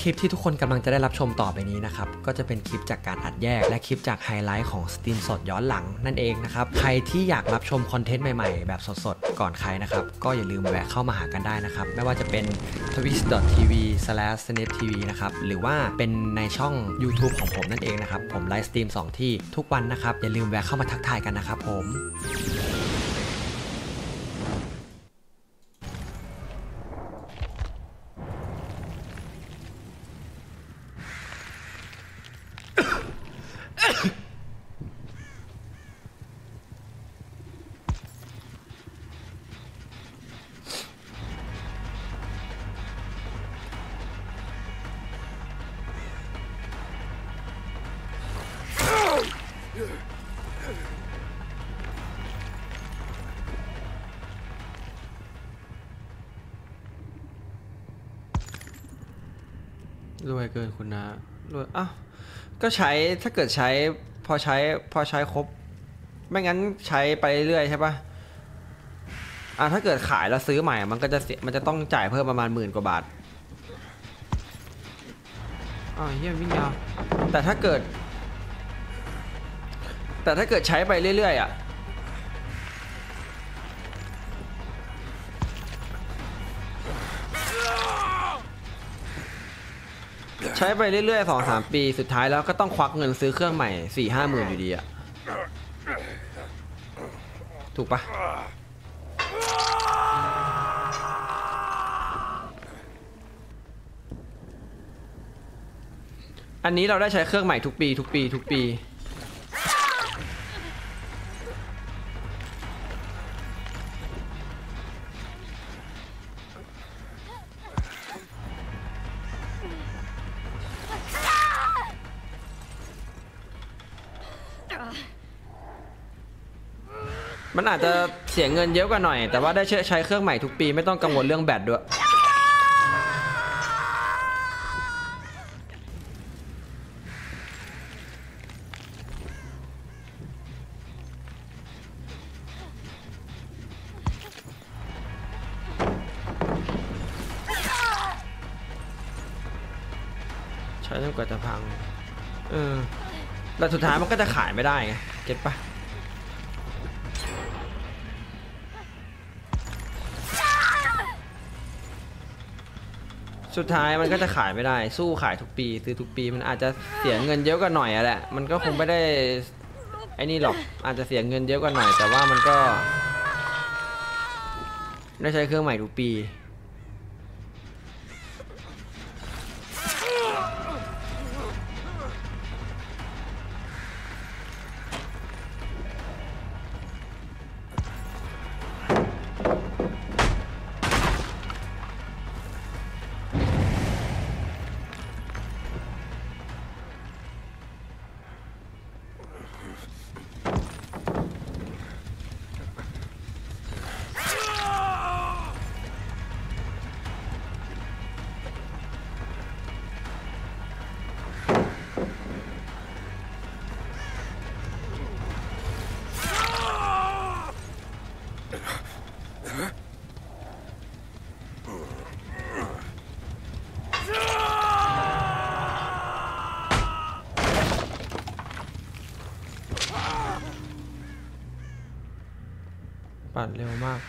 ลิปที่ทุกคนกำลังจะได้รับชมต่อไปนี้นะครับก็จะเป็นคลิปจากการอัดแยกและคลิปจากไฮไลท์ของสตรีมสดย้อนหลังนั่นเองนะครับใครที่อยากรับชมคอนเทนต์ใหม่ๆแบบสดๆก่อนใครนะครับก็อย่าลืมแวะเข้ามาหากันได้นะครับไม่ว่าจะเป็น twitch.tv/snaptv นะครับหรือว่าเป็นในช่อง YouTube ของผมนั่นเองนะครับผมไลฟ์สตรีม2ที่ทุกวันนะครับอย่าลืมแวะเข้ามาทักทายกันนะครับผมรวยเกินคุณนะรวยอ้าวก็ใช้ถ้าเกิดใช้พอใช้ครบไม่งั้นใช้ไปเรื่อยใช่ปะถ้าเกิดขายแล้วซื้อใหม่มันก็จะเสียมันจะต้องจ่ายเพิ่มประมาณ10,000 กว่าบาทเฮียวิ่งยาวแต่ถ้าเกิดใช้ไปเรื่อยๆใช้ไปเรื่อยๆ 2-3 ปีสุดท้ายแล้วก็ต้องควักเงินซื้อเครื่องใหม่ 4-5 หมื่นอยู่ดีอะถูกปะอันนี้เราได้ใช้เครื่องใหม่ทุกปีมันอาจจะเสียเงินเยอะกว่าหน่อยแต่ว่าได้ใช้เครื่องใหม่ทุกปีไม่ต้องกังวลเรื่องแบตด้วยใช้จนกว่าจะพังแต่สุดท้ายมันก็จะขายไม่ได้ไงเก็ตปะสุดท้ายมันก็จะขายไม่ได้สู้ขายทุกปีซื้อทุกปีมันอาจจะเสียเงินเยอะกว่าหน่อยแหละมันก็คงไม่ได้ไอ้นี่หรอกอาจจะเสียเงินเยอะกว่าหน่อยแต่ว่ามันก็ได้ใช้เครื่องใหม่ทุกปีปั่นเร็วมาก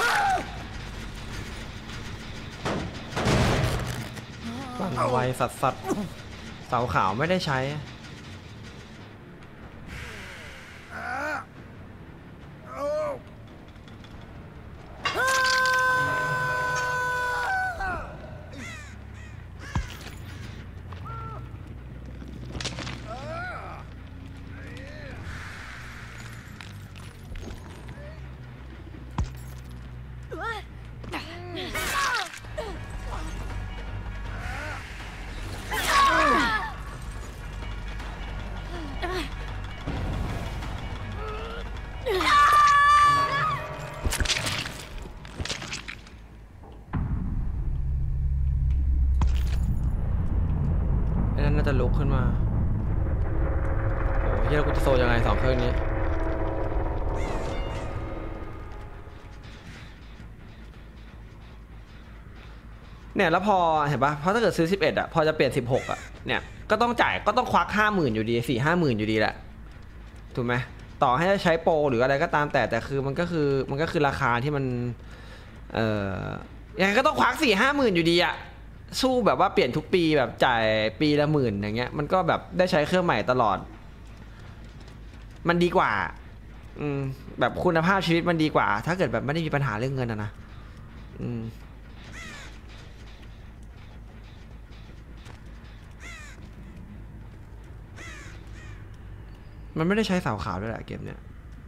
ปั่นไวสัสเสาขาวไม่ได้ใช้น่าจะลุกขึ้นมาโอ้ยเรากูจะโซยังไง2 เครื่องนี้เนี่ยแล้วพอเห็นปะเพราะถ้าเกิดซื้อ11อ่ะพอจะเปลี่ยน16อ่ะเนี่ยก็ต้องจ่ายก็ต้องควัก50,000อยู่ดี4-50,000อยู่ดีแหละถูกไหมต่อให้จะใช้โปรหรืออะไรก็ตามแต่คือมันก็คือราคาที่มันยังไงก็ต้องควัก4-50,000อยู่ดีอ่ะสู้แบบว่าเปลี่ยนทุกปีแบบจ่ายปีละ10,000อย่างเงี้ยมันก็แบบได้ใช้เครื่องใหม่ตลอดมันดีกว่าแบบคุณภาพชีวิตมันดีกว่าถ้าเกิดแบบไม่ได้มีปัญหาเรื่องเงินนะมันไม่ได้ใช้เสาขาวด้วยแหละเกมเนี้ย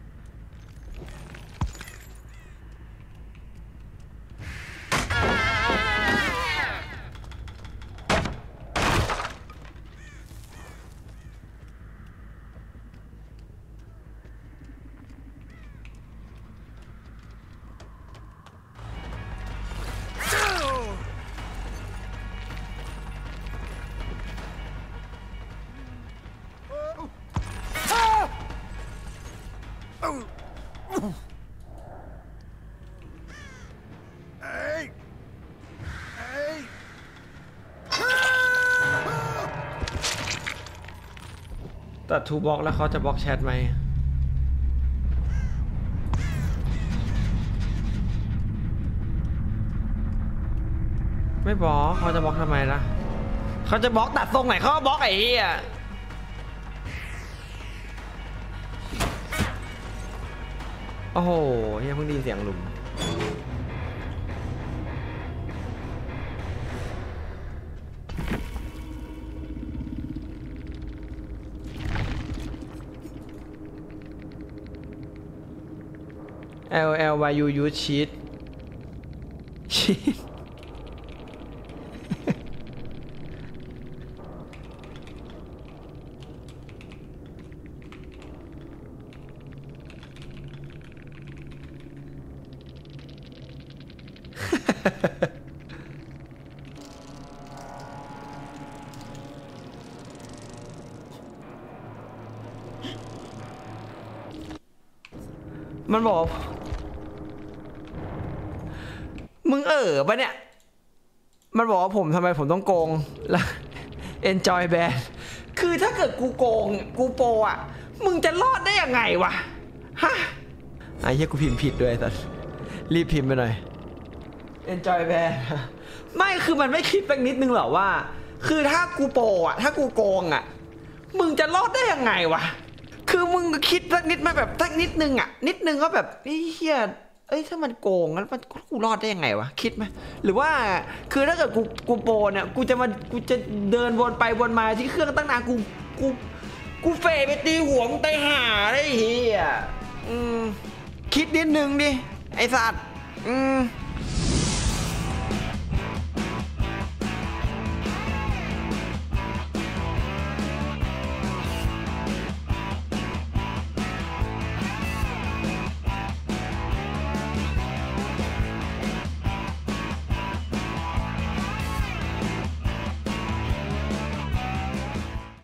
ตัดทูบล็อกแล้วเขาจะบล็อกแชทไหมไม่บล็อกเขาจะบล็อกทำไมล่ะเขาจะบล็อกตัดทรงไหนเขาก็บล็อกไอ้เหี้ยโอ้โหยังเพิ่งได้ยินเสียงหลุมLLYU use cheat มันบอกมึงปะเนี่ยมันบอกว่าทำไมผมต้องโกงแล้ว enjoy band คือถ้าเกิดกูโกงกูโปอ่ะมึงจะรอดได้ยังไงวะฮะไอ้เหี้ยกูพิมพ์ผิดด้วยสัสรีบพิมพ์ไปหน่อย enjoy band ไม่คือมันไม่คิดสักนิดนึงหรอว่าคือถ้ากูโปอ่ะถ้ากูโกงอ่ะมึงจะรอดได้ยังไงวะคือมึงคิดสักนิดมาแบบสักนิดนึงอ่ะนิดนึงก็แบบไอ้เหี้ยถ้ามันโกงงั้นกูรอดได้ยังไงวะคิดไหมหรือว่าคือถ้าเกิดกูโปเนี่ยกูจะเดินวนไปวนมาที่เครื่องตั้งนานกูเฟะไปตีหัวมึงตายห่าได้เหี้ยคิดนิดนึงดิไอ้สัตว์